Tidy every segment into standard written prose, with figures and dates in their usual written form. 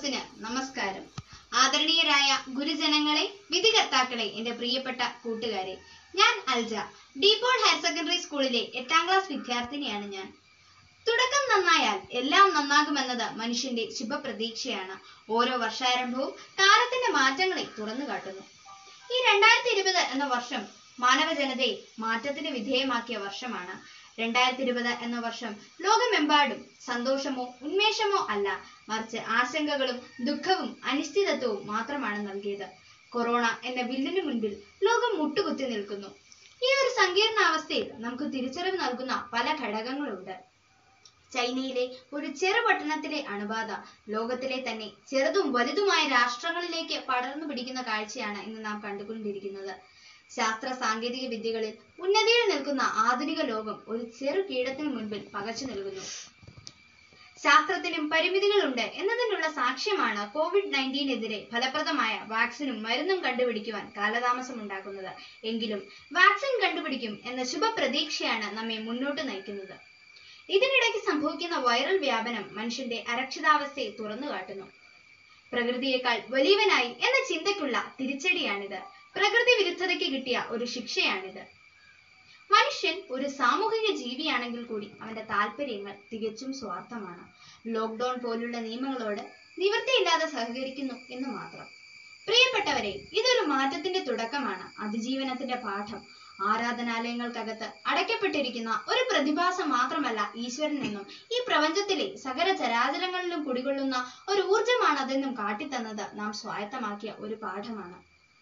സദസ്സിന് നമസ്കാരം. ആദരണീയരായ ഗുരുജനങ്ങളെ, വിധികർത്താക്കളെ, എന്റെ പ്രിയപ്പെട്ട കൂട്ടുകാരെ, ഞാൻ അൽജ, ഡീപോൾ ഹയർ സെക്കൻഡറി സ്കൂളിലെ 8ാം ക്ലാസ് വിദ്യാർത്ഥിനിയാണ് ഞാൻ. തുടക്കം നന്നായാൽ എല്ലാം നന്നാകുമെന്നത് മനുഷ്യന്റെ ശുഭപ്രതീക്ഷയാണ്. ഓരോ വർഷാരംഭവും കാലത്തിന്റെ മാറ്റങ്ങളെ തുറന്നു കാട്ടുന്നു. ഈ 2020 എന്ന വർഷം മാനവ ജനതയെ മാറ്റത്തിന് വിധേയമാക്കിയ വർഷമാണ്. 2020 എന്ന വർഷം ലോകമെമ്പാടും സന്തോഷമോ ഉന്മേഷമോ അല്ല, മറിച്ച് ആശങ്കകളും ദുഃഖവും അനിശ്ചിതത്വവും മാത്രമാണ് നൽകിയത്. കൊറോണ എന്ന വില്ലിനു മുൻപിൽ ലോകം മുട്ടുകുത്തി നിൽക്കുന്നു. ഈ ഒരു സങ്കീർണാവസ്ഥയിൽ നമുക്ക് തിരിച്ചറിവ് നൽകുന്ന പല ഘടകങ്ങളുണ്ട്. ചൈനയിലെ ഒരു ചെറുപട്ടണത്തിലെ അണുബാധ ലോകത്തിലെ തന്നെ ചെറുതും വലുതുമായ രാഷ്ട്രങ്ങളിലേക്ക് പടർന്നു പിടിക്കുന്ന കാഴ്ചയാണ് ഇന്ന് നാം കണ്ടുകൊണ്ടിരിക്കുന്നത്. ശാസ്ത്ര സാങ്കേതിക വിദ്യകളിൽ ഉന്നതിയിൽ നിൽക്കുന്ന ആധുനിക ലോകം ഒരു ചെറു കീടത്തിന് മുൻപിൽ പകച്ചു നൽകുന്നു. ശാസ്ത്രത്തിനും പരിമിതികളുണ്ട് എന്നതിനുള്ള സാക്ഷ്യമാണ് COVID-19-നെതിരെ ഫലപ്രദമായ വാക്സിനും മരുന്നും കണ്ടുപിടിക്കുവാൻ കാലതാമസം ഉണ്ടാക്കുന്നത്. എങ്കിലും വാക്സിൻ കണ്ടുപിടിക്കും എന്ന ശുഭപ്രതീക്ഷയാണ് നമ്മെ മുന്നോട്ട് നയിക്കുന്നത്. ഇതിനിടയ്ക്ക് സംഭവിക്കുന്ന വൈറൽ വ്യാപനം മനുഷ്യന്റെ അരക്ഷിതാവസ്ഥയെ തുറന്നു കാട്ടുന്നു. പ്രകൃതിയേക്കാൾ വലിയവനായി എന്ന ചിന്തയ്ക്കുള്ള തിരിച്ചടിയാണിത്. പ്രകൃതി വിരുദ്ധതയ്ക്ക് കിട്ടിയ ഒരു ശിക്ഷയാണിത്. മനുഷ്യൻ ഒരു സാമൂഹിക ജീവിയാണെങ്കിൽ കൂടി അവന്റെ താല്പര്യങ്ങൾ തികച്ചും സ്വാർത്ഥമാണ്. ലോക്ക്ഡൌൺ പോലുള്ള നിയമങ്ങളോട് നിവൃത്തിയില്ലാതെ സഹകരിക്കുന്നു എന്ന് മാത്രം. പ്രിയപ്പെട്ടവരെ, ഇതൊരു മാറ്റത്തിന്റെ തുടക്കമാണ്, അതിജീവനത്തിന്റെ പാഠം. ആരാധനാലയങ്ങൾക്കകത്ത് അടയ്ക്കപ്പെട്ടിരിക്കുന്ന ഒരു പ്രതിഭാസം മാത്രമല്ല ഈശ്വരൻ എന്നും ഈ പ്രപഞ്ചത്തിലെ സകല ചരാചരങ്ങളിലും കുടികൊള്ളുന്ന ഒരു ഊർജമാണതെന്നും കാട്ടിത്തന്നത് നാം സ്വായത്തമാക്കിയ ഒരു പാഠമാണ്.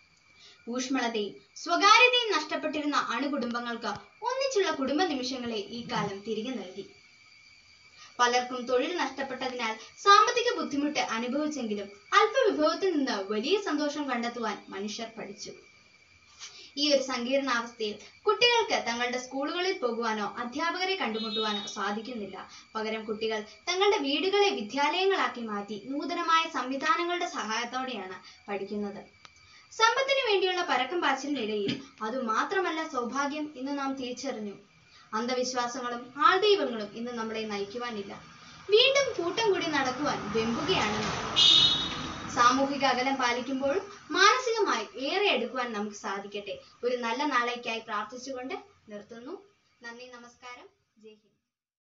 ഊഷ്മളതയും സ്വകാര്യതയും നഷ്ടപ്പെട്ടിരുന്ന അണുകുടുംബങ്ങൾക്ക് ഒന്നിച്ചുള്ള കുടുംബ നിമിഷങ്ങളെ ഈ കാലം തിരികെ നൽകി. പലർക്കും തൊഴിൽ നഷ്ടപ്പെട്ടതിനാൽ സാമ്പത്തിക ബുദ്ധിമുട്ട് അനുഭവിച്ചെങ്കിലും അല്പവിഭവത്തിൽ നിന്ന് വലിയ സന്തോഷം കണ്ടെത്തുവാൻ മനുഷ്യർ പഠിച്ചു. ഈ ഒരു സങ്കീർണാവസ്ഥയിൽ കുട്ടികൾക്ക് തങ്ങളുടെ സ്കൂളുകളിൽ പോകുവാനോ അധ്യാപകരെ കണ്ടുമുട്ടുവാനോ സാധിക്കുന്നില്ല. പകരം കുട്ടികൾ തങ്ങളുടെ വീടുകളെ വിദ്യാലയങ്ങളാക്കി മാറ്റി നൂതനമായ സംവിധാനങ്ങളുടെ സഹായത്തോടെയാണ് പഠിക്കുന്നത്. സമ്പത്തിനു വേണ്ടിയുള്ള പരക്കം പാച്ചിലിനിടയിൽ അതുമാത്രമല്ല സൗഭാഗ്യം ഇന്ന് നാം തിരിച്ചറിഞ്ഞു. അന്ധവിശ്വാസങ്ങളും ആൾദൈവങ്ങളും ഇന്ന് നമ്മളെ നയിക്കുവാനില്ല. വീണ്ടും കൂട്ടം കൂടി നടക്കുവാൻ വെമ്പുകയാണ്. സാമൂഹിക അകലം പാലിക്കുമ്പോഴും മാനസികമായി ഏറെ എടുക്കുവാൻ നമുക്ക് സാധിക്കട്ടെ. ഒരു നല്ല നാളേക്കായി പ്രാർത്ഥിച്ചുകൊണ്ട് നിർത്തുന്നു. നന്ദി, നമസ്കാരം, ജയ് ഹിന്ദ്.